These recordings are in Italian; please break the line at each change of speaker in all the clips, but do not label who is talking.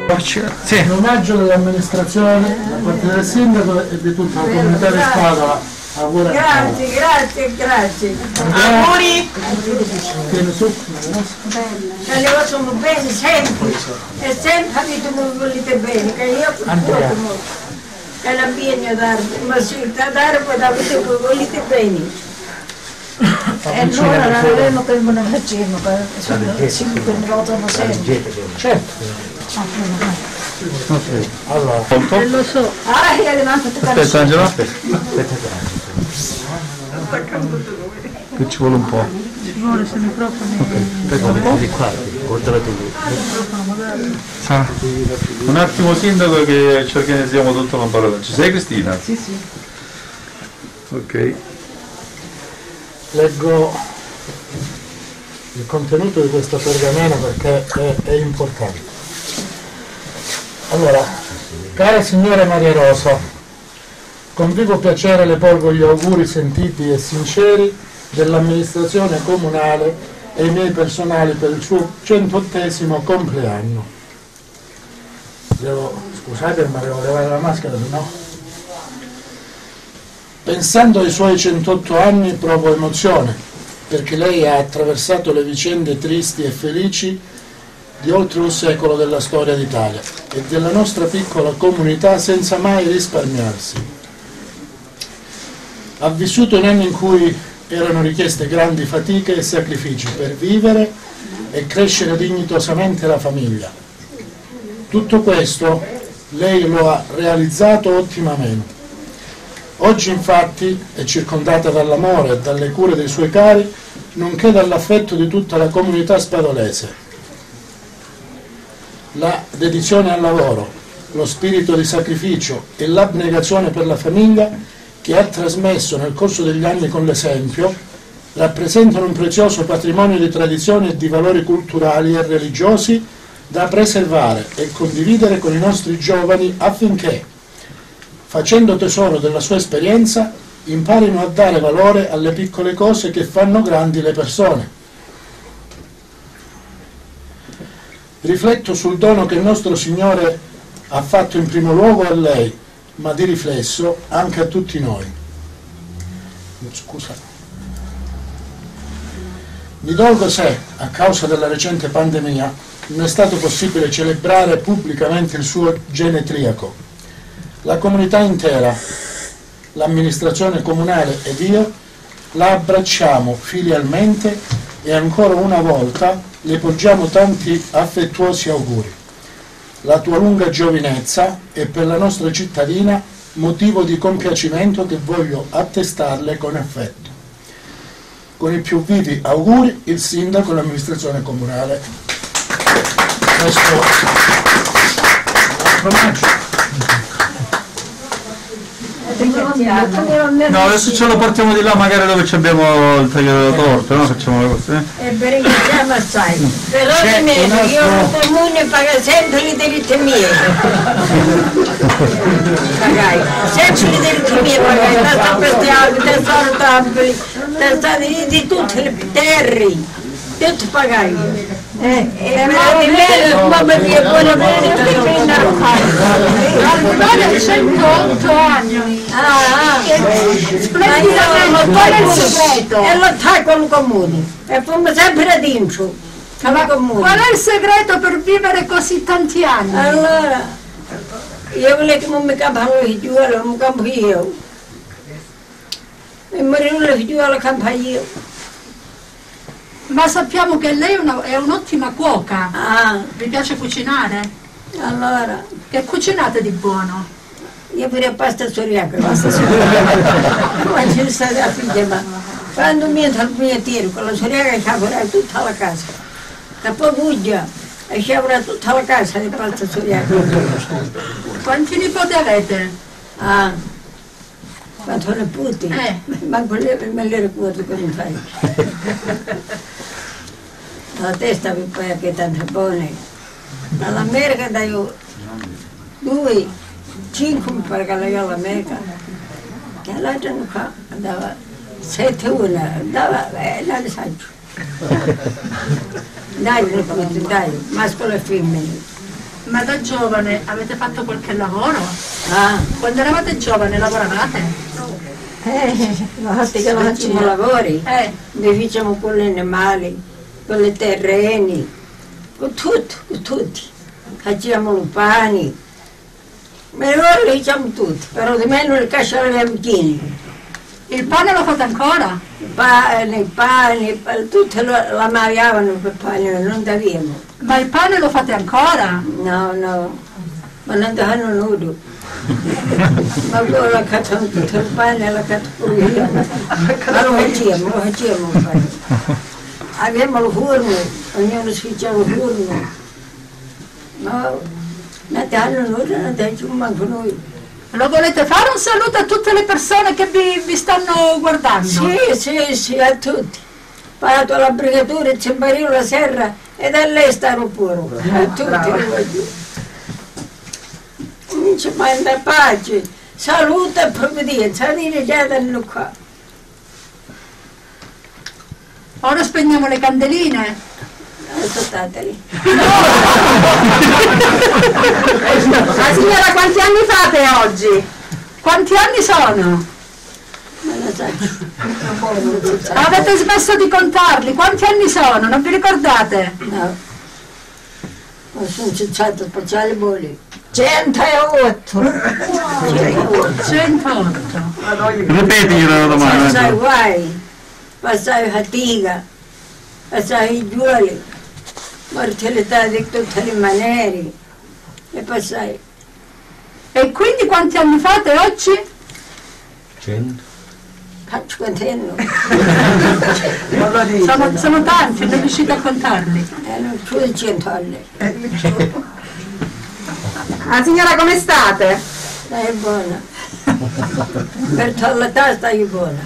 Sì. In omaggio dell'amministrazione, da parte del sindaco e di tutta la comunità di Spadova.
Grazie. Auguri! Che le sono bene sempre, e sempre avete volete bene, che io che la viene da ma si da dare poi avete volete bene. E allora non avevamo che non facciamo, si votano sempre.
Certo.
Allora,
Lo so. Io le manco
aspetta Angelo, che ci vuole un po'.
Ci vuole se il microfono.
Aspetta un po'. Un attimo sindaco che ci organizziamo tutto con parola. Ci sei Cristina?
Sì.
Ok.
Leggo il contenuto di questa pergamena perché è importante. Allora, cara signora Maria Rosa, con vivo piacere le porgo gli auguri sentiti e sinceri dell'amministrazione comunale e i miei personali per il suo 108° compleanno. Scusate, ma devo levare la maschera, se no. Pensando ai suoi 108 anni provo emozione, perché lei ha attraversato le vicende tristi e felici di oltre un secolo della storia d'Italia e della nostra piccola comunità senza mai risparmiarsi. Ha vissuto in anni in cui erano richieste grandi fatiche e sacrifici per vivere e crescere dignitosamente la famiglia. Tutto questo lei lo ha realizzato ottimamente. Oggi infatti è circondata dall'amore e dalle cure dei suoi cari, nonché dall'affetto di tutta la comunità spadolese. La dedizione al lavoro, lo spirito di sacrificio e l'abnegazione per la famiglia che ha trasmesso nel corso degli anni con l'esempio rappresentano un prezioso patrimonio di tradizioni e di valori culturali e religiosi da preservare e condividere con i nostri giovani affinché, facendo tesoro della sua esperienza, imparino a dare valore alle piccole cose che fanno grandi le persone. Rifletto sul dono che il nostro Signore ha fatto in primo luogo a lei, ma di riflesso anche a tutti noi. Scusa. Mi dolgo se, a causa della recente pandemia, non è stato possibile celebrare pubblicamente il suo genetriaco. La comunità intera, l'amministrazione comunale ed io la abbracciamo filialmente e ancora una volta le porgiamo tanti affettuosi auguri. La tua lunga giovinezza è per la nostra cittadina motivo di compiacimento che voglio attestarle con affetto. Con i più vivi auguri, il sindaco e l'amministrazione comunale. Questo omaggio.
No, adesso ce lo portiamo di là, magari dove abbiamo il taglio della torta, no? Facciamo le cose.
E per ringraziamo assai. Però io il comune paga sempre le diritti miei. Pagai, sempre le diritti miei pagai, testa pestiali, testa ortabili, testa di tutte le terre, tutto pagai. Ma di me, come vi è buona bene, che prendere a 108 anni. Ma qual è il segreto? E lo sai con il comune, e fummo sempre dentro. Qual è il segreto per vivere così tanti anni? Allora, io volevo che non mi campano le figliuole, non mi campo io. E morire le figliuole campo io.
Ma sappiamo che lei è un'ottima cuoca. Vi piace cucinare?
Allora.
Che cucinate di buono?
Io pure pasta soriaca, pasta soriaca. Ma ci sta la figlia, ma quando mi entra il pugnettiero con la soriaca sciavorà tutta la casa. Da poi buggia e sciavorà tutta la casa di pasta soriaca.
Quanti nipoti avete?
Quanto ne puti? Ma me le ricordo come fai. La testa mi poi che è tanto buona. All'America dai 2, 5 mi pare che io all'America. Che l'altra non fa, andava 7, 1, andava, non le saggio. Dai, dai, mascolo e femmine.
Ma da giovane avete fatto qualche lavoro?
Ah,
Quando eravate giovane lavoravate?
che facciamo lavori, noi facciamo con gli animali, con i terreni, con tutto, con tutti. Facciamo i pani, ma ora li facciamo tutti, però di meno le casce le abbiamo piene.
Il pane lo fate ancora?
I pani, tutte la mariavano per pane, non davamo.
Ma il pane lo fate ancora?
No, ma non danno nudo. Ma poi la cacciano tutto il pane e la cacciano pure io. Ma lo facciamo il pane. Abbiamo il forno, ognuno si faceva il forno. Ma non danno nudo, non danno manco noi.
Lo volete fare un saluto a tutte le persone che vi stanno guardando?
Sì, a tutti. Fatto la brigatura, il cimbarino, la serra e da lei stanno pure. A tutti. Non ci manda pace, salute e provvidenza, dire già danno qua.
Ora spegniamo le candeline.
Aspettateli.
Ma signora, quanti anni fate oggi? Quanti anni sono?
Non lo so.
Avete smesso di contarli? Quanti anni sono? Non vi ricordate?
No. Non sono cicciato speciale bolli. 108.
108.
Ripeti la domanda.
Passai guai, passai fatica, passai i giuoli, mortalità di tutte le maniere e passai.
E quindi quanti anni fate oggi?
100.
Faccio quant'anno?
Sono tanti, non riuscite a contarli.
Non più di 100 anni.
Signora, come state?
Stai buona. Per togliere stai buona.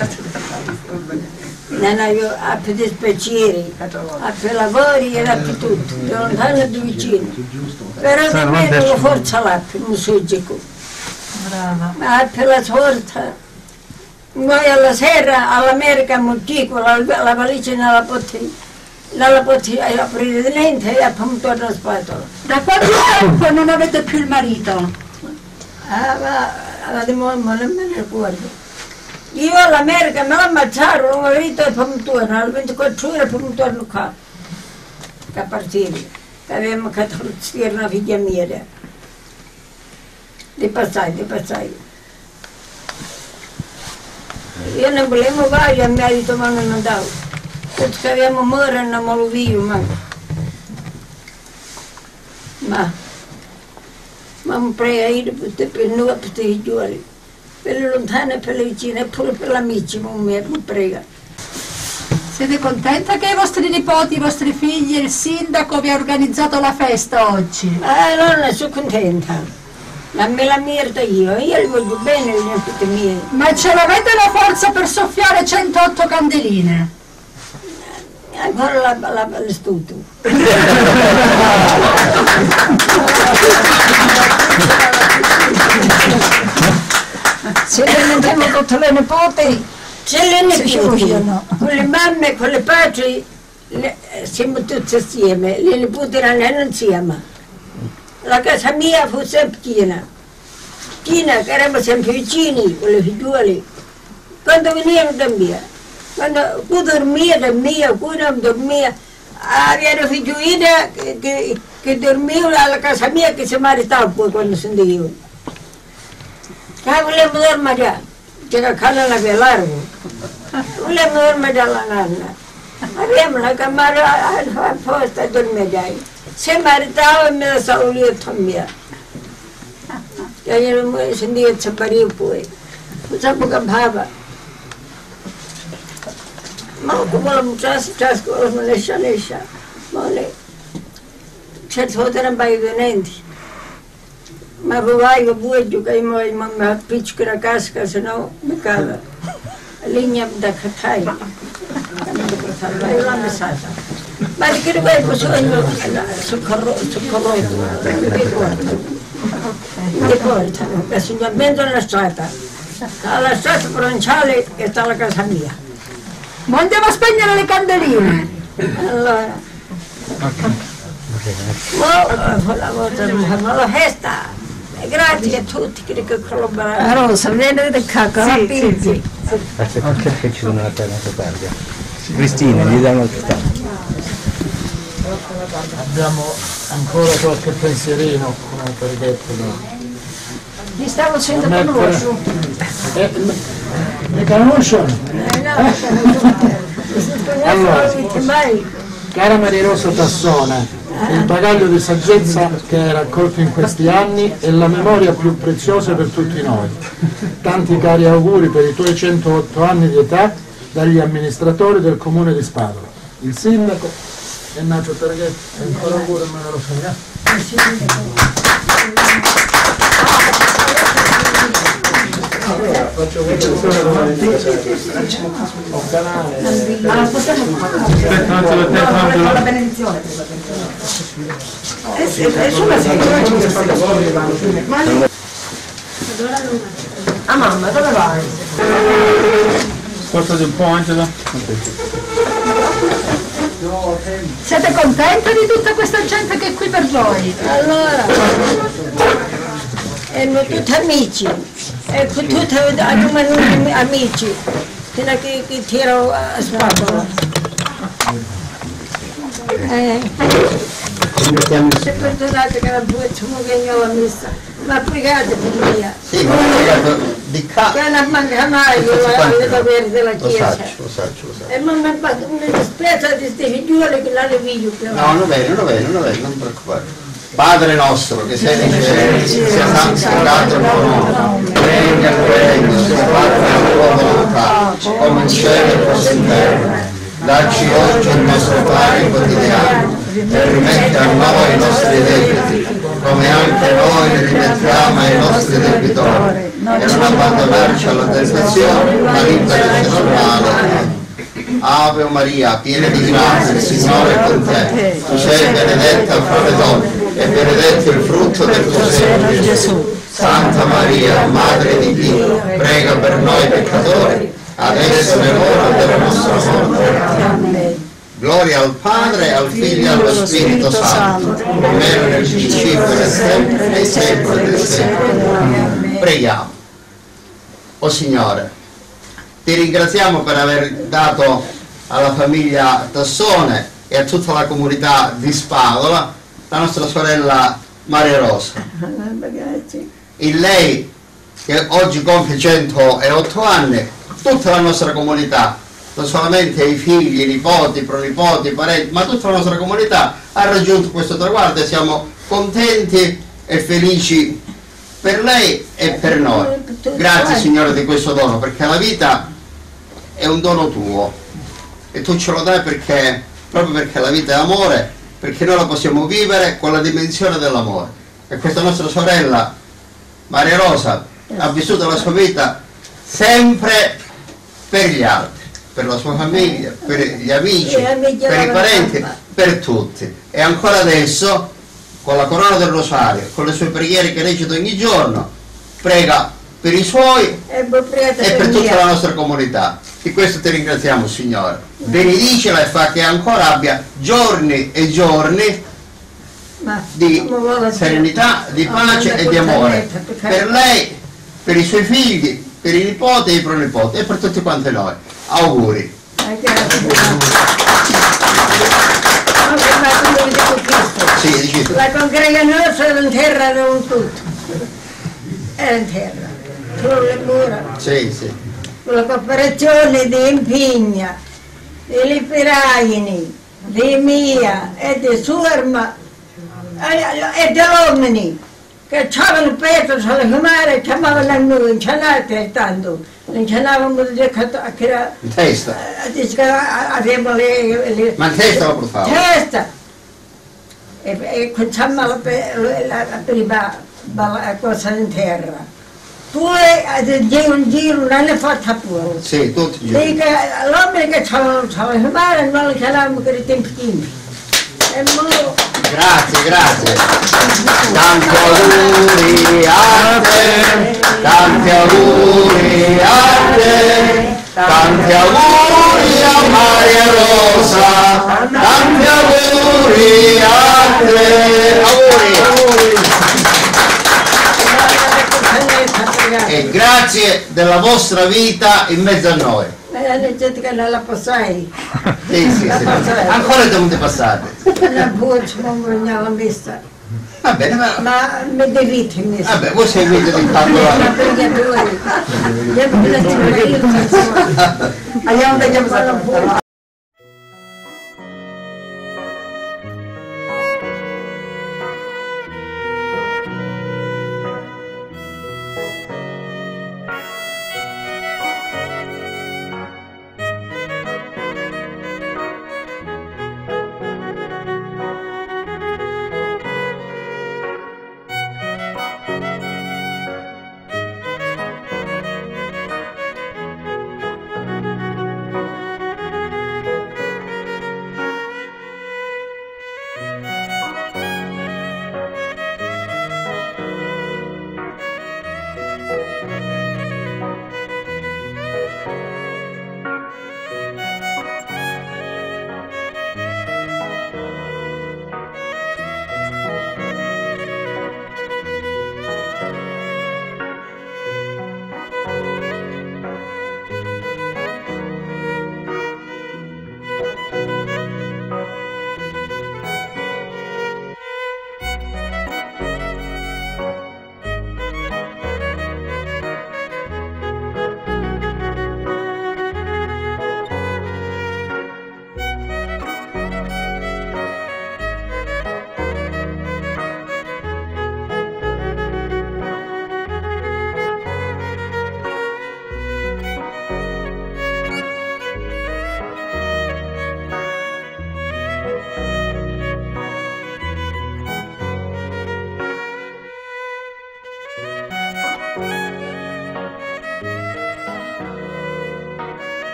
Non ho più dispiaceri, ho più lavori e ho più tutto. Da lontano e da vicino. Però di me non ho forza là, non so giù. Ma ho più la sorta. Noi alla sera all'America Motico, la valigia nella poteva aprire di niente e poi torna a spatola.
Da quanto tempo non avete più il marito?
Ma di mamma non me ne ricordo. Io all'America me l'ammazzarono, un marito e poi torna, alle 24 ore e poi torno qua. A partire, che avevamo che trovare una figlia mia. Di passare. Io non volevo vai a merito ma non andavo. Tutti che abbiamo morto non me lo vivo ma mi prega per noi, per i giovani, per le lontane e per le vicine, e pure per gli amici, mi prega.
Siete contenta che i vostri nipoti, i vostri figli e il sindaco vi ha organizzato la festa oggi?
Non sono contenta. Non me la merda io li voglio bene le nipoti mie.
Ma ce l'avete la forza per soffiare 108 candeline?
Ancora l'estuto. Se le mettiamo tutte le nipoti, con le mamme, con le padri, siamo tutti assieme, le nipoti erano insieme. La casa mia fu sempre piena, che eravamo sempre vicini con le figliuole. Quando venivano da me, quando dormia da me, quando non dormia, avevo figliuole che dormivano alla casa mia che si maritavano poi quando si andavano. Che volevamo dormire, che la canna la largo, volevamo dormire alla nanna. Avevamo la camera apposta a dormire. Se maritava e me la saluto a mia. E io non mi sentivo il ciabario poi. Facciamo campava. Ma come la mucciassa, ciascuno non esce. Ma lei, certo volte non vai di niente. Ma vai che vuoi giocare, ma mi appiccico la casca, se no mi cade. Linea da cattare. Io l'ho messata. Ma di che vai bisogno sul corretto, mi portano, che sono dentro la strada. Alla strada provinciale che sta la casa mia.
Ma andiamo a spegnere le candeline.
Allora, la festa. Grazie a tutti che collaborano. Rosa, vieni da cacca, la pizzi.
Aspetta, che ci sono una terra targa. Cristina, gli danno il tempo.
Abbiamo ancora qualche pensierino, come per detto, no?
Li stavo sentendo conosco.
Le conoscono? Allora, cara Maria Rosa Tassone, il bagaglio di saggezza che hai raccolto in questi anni è la memoria più preziosa per tutti noi. Tanti cari auguri per i tuoi 108 anni di età dagli amministratori del comune di Spadola. Il sindaco è Nacio Targhetti, ancora auguri a Maria Rosa. Faccio un canale.
La benedizione. Ah mamma, dove vai?
Spostati un po', Angela.
Siete contenti di tutta questa gente che è qui per voi?
Allora, erano tutti amici, ecco tutti amici, fino a che tiro a Spadola. Se perdonate che non facciamo che alla messa, ma pregate per me.
Sì, ma pregato di qua.
Che non manca mai alle doveri della Chiesa.
Lo saccio.
E non mi dispiace di queste figliuole che l'hanno figlio più.
No, non bene, non preoccupare. Padre nostro che sei nei cieli, sia santificato il tuo nome, venga il tuo regno, sia fatta la tua volontà, come in cielo e così in terra. Dacci oggi il nostro pane quotidiano e rimetti a noi i nostri debiti, come anche noi rimettiamo ai nostri debitori, e non abbandonarci alla tentazione, ma liberaci dal male. Ave Maria, piena di grazia, il Signore è con te. Tu sei benedetta fra le donne e benedetto il frutto del tuo seno, Gesù. Santa Maria, Madre di Dio, prega per noi peccatori, adesso è l'ora della nostra morte. Gloria al Padre, al Figlio e allo Spirito Santo, come era nel principio e sempre, nei secoli del secolo. Preghiamo. O Signore, ti ringraziamo per aver dato alla famiglia Tassone e a tutta la comunità di Spadola la nostra sorella Maria Rosa. In lei, che oggi compie 108 anni, tutta la nostra comunità, non solamente i figli, i nipoti, i pronipoti, i parenti, ma tutta la nostra comunità ha raggiunto questo traguardo e siamo contenti e felici per lei e per noi. Grazie Signore di questo dono, perché la vita è un dono tuo e tu ce lo dai perché, proprio perché la vita è amore, perché noi la possiamo vivere con la dimensione dell'amore. E questa nostra sorella Maria Rosa ha vissuto la sua vita sempre per gli altri, per la sua famiglia, per gli amici, per i parenti, per tutti. E ancora adesso, con la corona del rosario, con le sue preghiere che recita ogni giorno, prega per i suoi e per tutta la nostra comunità. Di questo ti ringraziamo, Signore. Benedicela e fa che ancora abbia giorni e giorni di serenità, di pace e di amore per lei, per i suoi figli, per i nipoti e i pronipoti e per tutti quanti noi. Auguri. Sì,
la congregazione era in terra, non tutto. Era in terra. Solo le mura.
Sì.
Con la cooperazione di Impigna, di Lipiraini, di Mia e di Surma e di Omni, che c'avevano peso sulle mare, chiamavano a noi, non ce n'è tanto, non ce n'avevamo
in testa. Ma in testa lo portavo?
Testa! E cominciamo la prima cosa in terra. Poi un giro, non ne faccia pure.
Sì, tutti i giorni.
L'uomo che c'aveva il mare non lo chiamavamo per i tempi.
Grazie. Tanti auguri a te, tanti auguri a te, tanti auguri a Maria Rosa, tanti auguri a te. grazie della vostra vita in mezzo a noi.
La gente che non la passai.
Sì. Ancora dovete passare.
La voce non vogliamo vista.
Va bene,
Ma mi devite in questo.
vabbè, voi seguite il
Ma
calcolo.
perché tu? Io non la